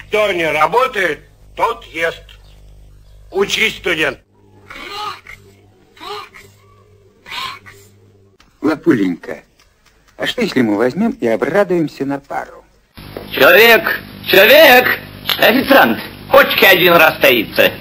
Кто не работает, тот ест. Учись, студент. Лапуленька, а что если мы возьмем и обрадуемся на пару? Человек, официант, почки один раз стоится.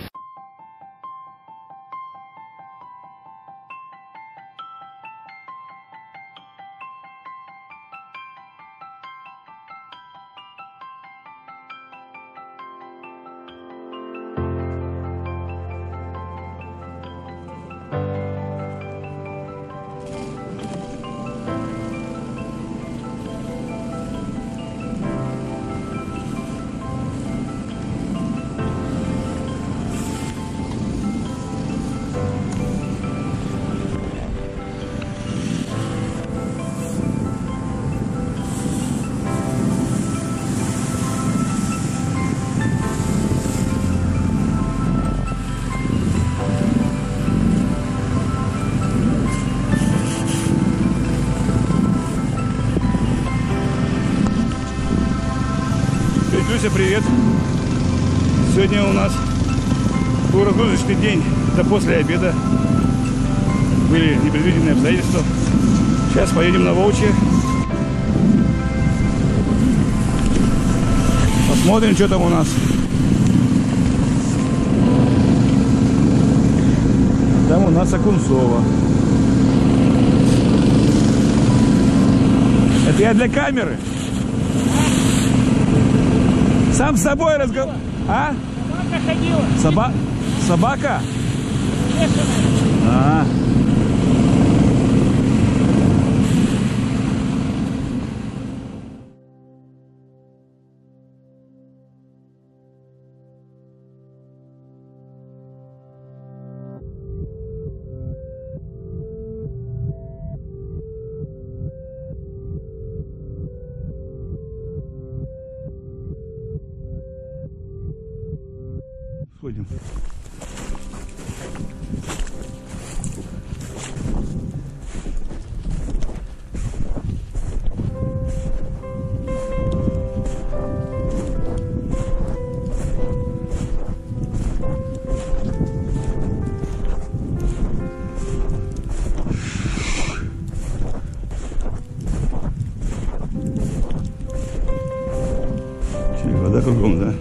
Люся, привет! Сегодня у нас был разгрузочный день до после обеда. Были непредвиденные обстоятельства. Сейчас поедем на Волчье. Посмотрим, что там у нас. Там у нас Окунцово. Это я для камеры. Сам с собой разговаривал. А? Собака ходила. Собака? Бешеная. Сходим. Вода кругом, да?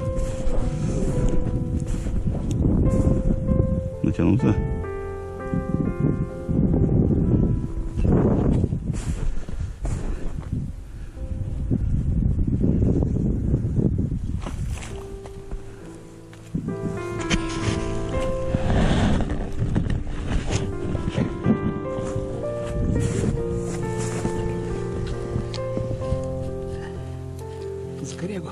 Натянуто. Скорегу.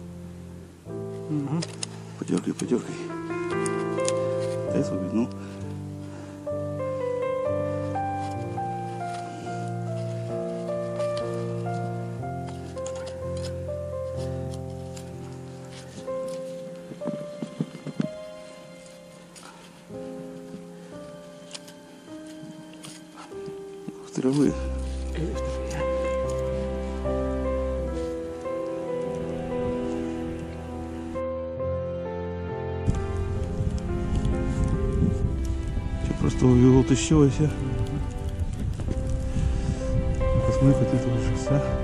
Подергай. Дай свою глубину. Травы. Просто увел тащилась. Посмотри, хоть это ужас, а?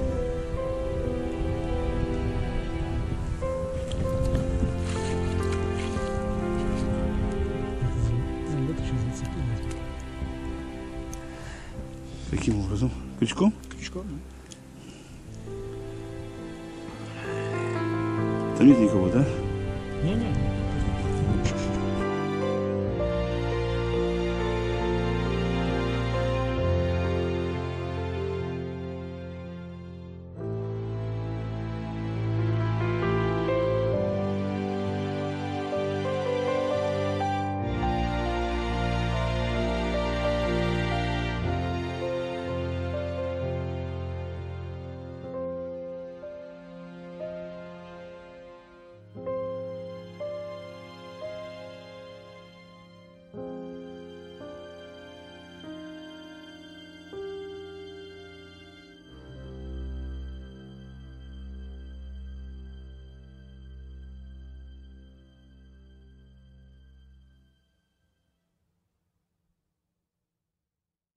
Каким образом? Крючком? Крючком, да. Там нет никого, да? Не-не.